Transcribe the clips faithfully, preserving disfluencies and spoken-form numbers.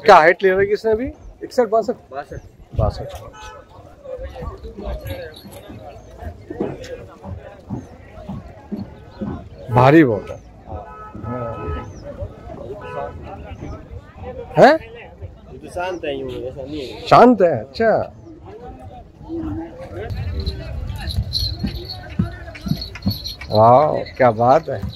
क्या हाइट ले रही है इसने अभी? इकसठ बासठ बासठ बासठ। भारी बहुत है हैं? तो शांत है, यूं ऐसा नहीं है। शांत है, अच्छा। वाह क्या बात है।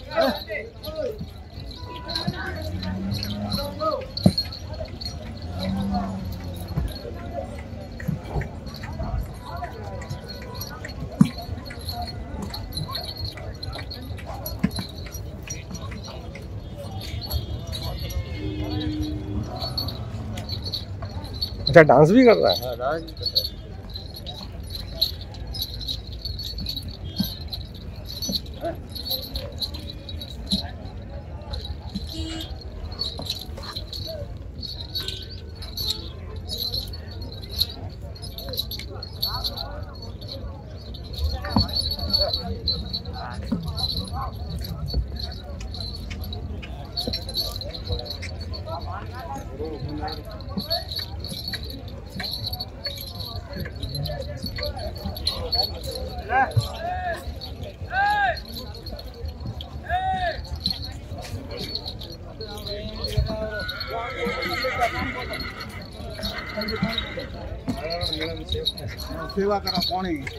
अच्छा डांस भी कर रहा है? हाँ डांस भी कर रहा है। सेवा करा पानी की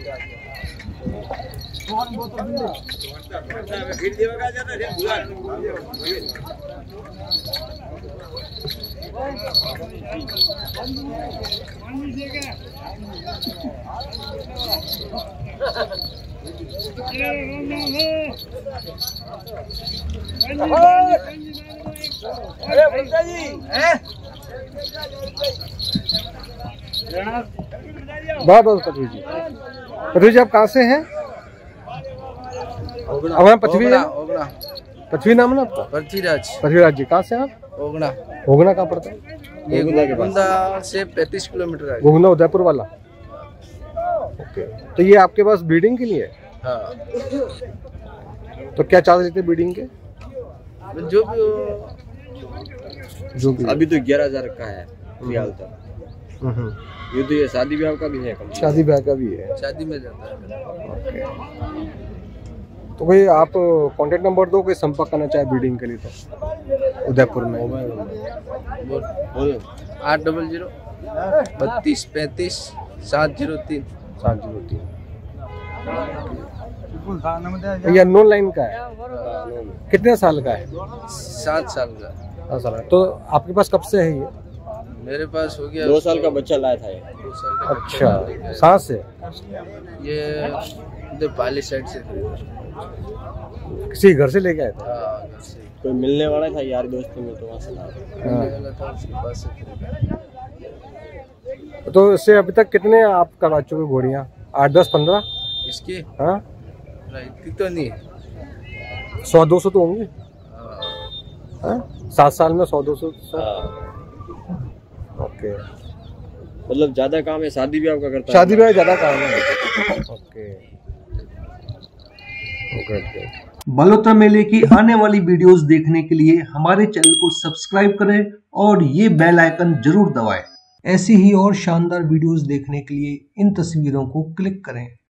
बहुत बहुत पृथ्वी जी। पृथ्वी जी आप कहाँ से हैं? हमारा पृथ्वी पृथ्वी नाम है ना आपका? पृथ्वीराज। पृथ्वीराज जी कहाँ से आप? ओगना। ओगना कहाँ पड़ता है? ये गोंदा से पैंतीस किलोमीटर है। गोंदा उदयपुर वाला। ओके, तो ये आपके पास ब्रीडिंग के लिए है? हाँ। तो क्या चार्ज लेते हैं ब्रीडिंग के? जो भी हो, जो भी अभी तो ग्यारह हजार का है फिलहाल तक। ये तो ये शादी ब्याह का भी है। शादी ब्याह का भी है? शादी में जाता है। ओके, तो कोई आप कांटेक्ट नंबर दो, कोई संपर्क करना चाहे ब्रीडिंग के लिए तो उदयपुर में। आठ डबल जीरो बत्तीस पैंतीस सात जीरो तीन सात जीरो तीन। ये अननोन लाइन का है? कितने साल का है? सात साल का। सात साल का। तो आपके पास कब से है ये? मेरे पास हो गया दो साल का बच्चा लाया था ये। दो साल का। अच्छा, सात से? ये इधर पाली साइड से किसी घर से लेके आए थे? हाँ, घर से। कोई मिलने वाला था यार दोस्तों में, तो वहाँ से लाया। मिलने वाला था, उसके पास से खरीदा। तो इससे अभी तक कितने आप करवा चुके घोड़ियाँ? आठ दस पंद्रह? इसकी हाँ इतनी तो नहीं है, सौ दो सौ तो होंगे। हाँ। सात साल में सौ दो सौ। ओके, मतलब ज्यादा काम है शादी ब्याह का करता है। शादी ब्याह ज्यादा काम है। Okay okay. बलोत्रा मेले की आने वाली वीडियोस देखने के लिए हमारे चैनल को सब्सक्राइब करें और ये बेल आइकन जरूर दबाएं। ऐसी ही और शानदार वीडियोस देखने के लिए इन तस्वीरों को क्लिक करें।